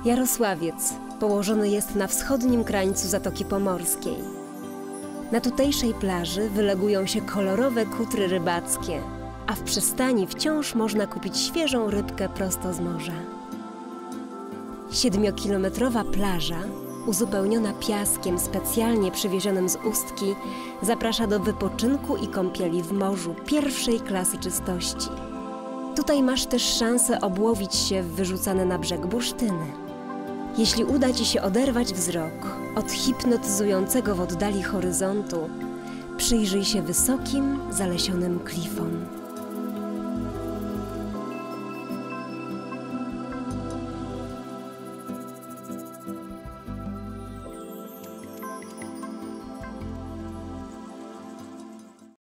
Jarosławiec położony jest na wschodnim krańcu Zatoki Pomorskiej. Na tutejszej plaży wylegują się kolorowe kutry rybackie, a w przystani wciąż można kupić świeżą rybkę prosto z morza. 7-kilometrowa plaża, uzupełniona piaskiem specjalnie przywiezionym z Ustki, zaprasza do wypoczynku i kąpieli w morzu pierwszej klasy czystości. Tutaj masz też szansę obłowić się w wyrzucane na brzeg bursztyny. Jeśli uda Ci się oderwać wzrok od hipnotyzującego w oddali horyzontu, przyjrzyj się wysokim, zalesionym klifom.